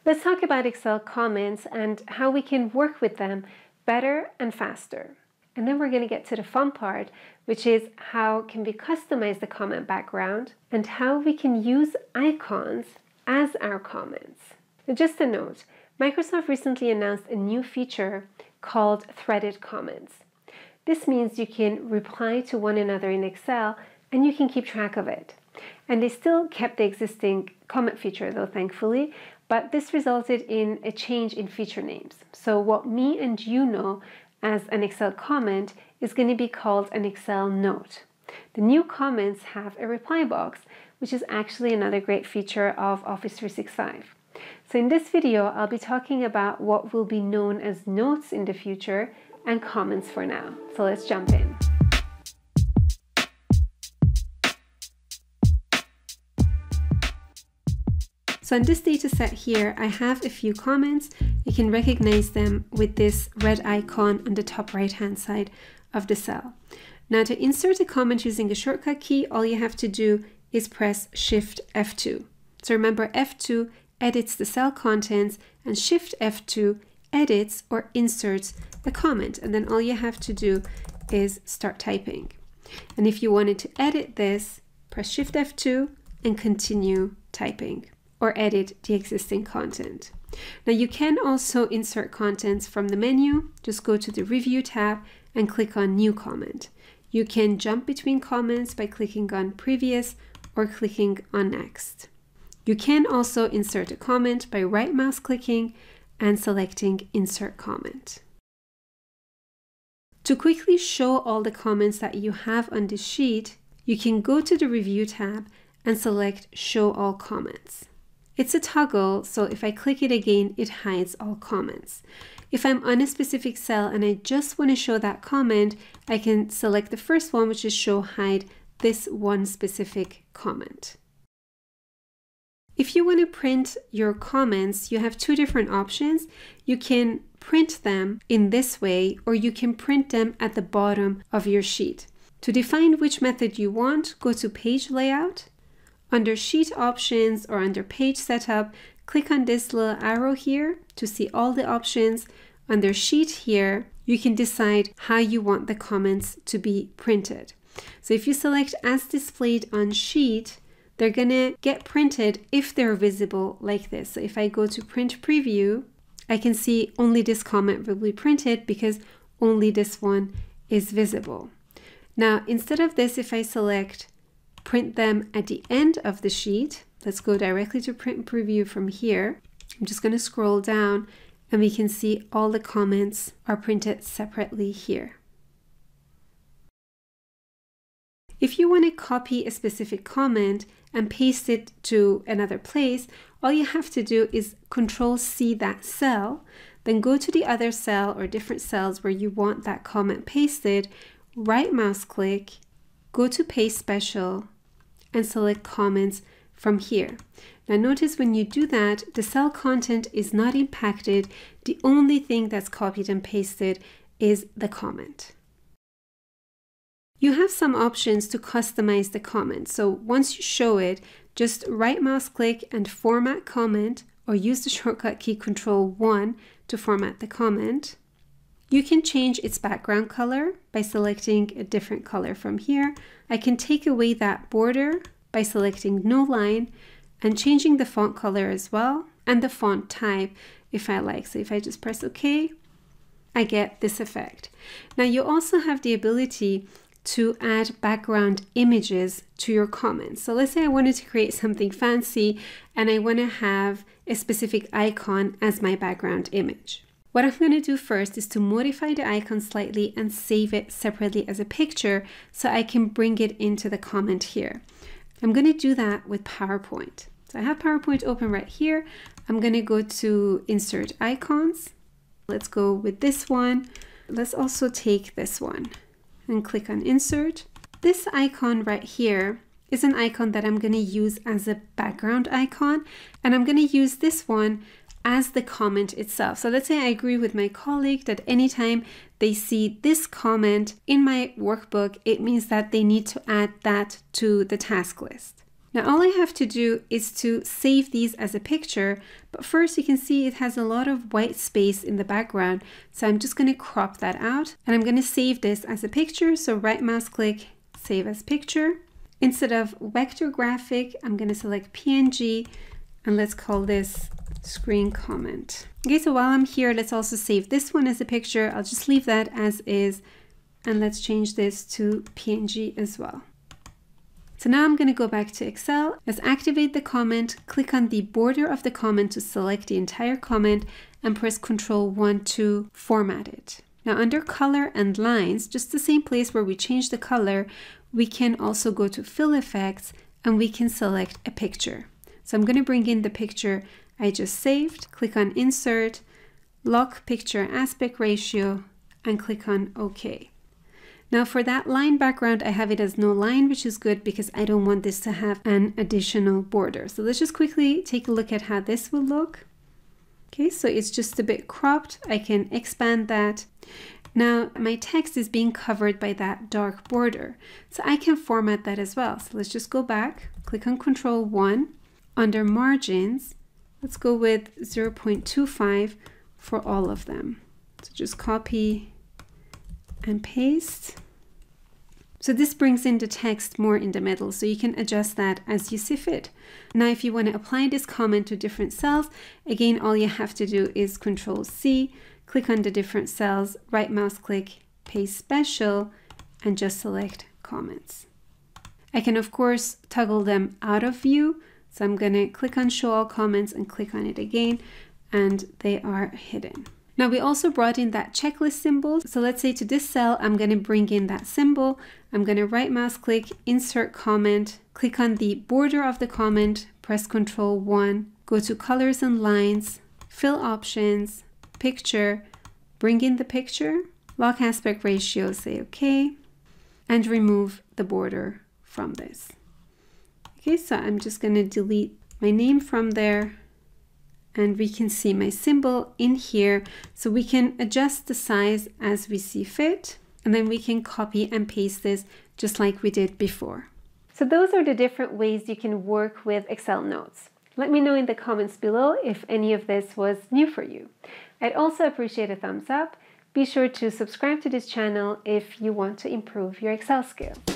Let's talk about Excel comments and how we can work with them better and faster. And then we're going to get to the fun part, which is how can we customize the comment background and how we can use icons as our comments. Now, just a note, Microsoft recently announced a new feature called threaded comments. This means you can reply to one another in Excel and you can keep track of it. And they still kept the existing comment feature though, thankfully, but this resulted in a change in feature names. So what me and you know as an Excel comment is going to be called an Excel note. The new comments have a reply box, which is actually another great feature of Office 365. So in this video, I'll be talking about what will be known as notes in the future and comments for now. So let's jump in. So in this data set here, I have a few comments. You can recognize them with this red icon on the top right hand side of the cell. Now to insert a comment using a shortcut key, all you have to do is press Shift F2. So remember, F2 edits the cell contents and Shift F2 edits or inserts a comment. And then all you have to do is start typing. And if you wanted to edit this, press Shift F2 and continue typing, or edit the existing content. Now you can also insert contents from the menu. Just go to the Review tab and click on New Comment. You can jump between comments by clicking on Previous or clicking on Next. You can also insert a comment by right mouse clicking and selecting Insert Comment. To quickly show all the comments that you have on this sheet, you can go to the Review tab and select Show All Comments. It's a toggle, so if I click it again, it hides all comments. If I'm on a specific cell and I just want to show that comment, I can select the first one, which is Show Hide this one specific comment. If you want to print your comments, you have two different options. You can print them in this way, or you can print them at the bottom of your sheet. To define which method you want, go to Page Layout. Under Sheet Options or under Page Setup, click on this little arrow here to see all the options. Under Sheet here, you can decide how you want the comments to be printed. So if you select As Displayed on Sheet, they're going to get printed if they're visible like this. So if I go to Print Preview, I can see only this comment will be printed because only this one is visible. Now, instead of this, if I select Print them at the end of the sheet, let's go directly to Print Preview from here. I'm just going to scroll down and we can see all the comments are printed separately here. If you want to copy a specific comment and paste it to another place, all you have to do is Control-C that cell, then go to the other cell or different cells where you want that comment pasted, right mouse click, go to Paste Special, and select Comments from here. Now notice when you do that, the cell content is not impacted. The only thing that's copied and pasted is the comment. You have some options to customize the comment. So once you show it, just right mouse click and Format Comment, or use the shortcut key Control-1 to format the comment. You can change its background color by selecting a different color from here. I can take away that border by selecting No Line and changing the font color as well, and the font type if I like. So if I just press OK, I get this effect. Now you also have the ability to add background images to your comments. So let's say I wanted to create something fancy and I want to have a specific icon as my background image. What I'm going to do first is to modify the icon slightly and save it separately as a picture so I can bring it into the comment here. I'm going to do that with PowerPoint. So I have PowerPoint open right here. I'm going to go to Insert Icons. Let's go with this one. Let's also take this one and click on Insert. This icon right here is an icon that I'm going to use as a background icon, and I'm going to use this one as the comment itself. So let's say I agree with my colleague that anytime they see this comment in my workbook, it means that they need to add that to the task list. Now all I have to do is to save these as a picture, but first you can see it has a lot of white space in the background, so I'm just going to crop that out and I'm going to save this as a picture. So right mouse click, save as picture. Instead of vector graphic, I'm going to select PNG and let's call this screen comment. Okay, so while I'm here, let's also save this one as a picture. I'll just leave that as is and let's change this to PNG as well. So now I'm going to go back to Excel. Let's activate the comment, click on the border of the comment to select the entire comment and press Ctrl+1 to format it. Now under color and lines, just the same place where we change the color, we can also go to fill effects and we can select a picture. So I'm going to bring in the picture I just saved, click on insert, lock picture aspect ratio and click on OK. Now for that line background, I have it as no line, which is good because I don't want this to have an additional border. So let's just quickly take a look at how this will look. Okay, so it's just a bit cropped. I can expand that. Now my text is being covered by that dark border. So I can format that as well. So let's just go back, click on Ctrl+1. Under margins, let's go with 0.25 for all of them. So just copy and paste. So this brings in the text more in the middle, so you can adjust that as you see fit. Now if you want to apply this comment to different cells, again all you have to do is Ctrl+C, click on the different cells, right mouse click, paste special, and just select comments. I can of course toggle them out of view, so I'm going to click on show all comments and click on it again, and they are hidden. Now we also brought in that checklist symbol. So let's say to this cell, I'm going to bring in that symbol. I'm going to right mouse click, insert comment, click on the border of the comment, press Ctrl+1, go to colors and lines, fill options, picture, bring in the picture, lock aspect ratio, say OK, and remove the border from this. Okay, so I'm just going to delete my name from there. And we can see my symbol in here, so we can adjust the size as we see fit, and then we can copy and paste this just like we did before. So those are the different ways you can work with Excel notes. Let me know in the comments below if any of this was new for you. I'd also appreciate a thumbs up. Be sure to subscribe to this channel if you want to improve your Excel skills.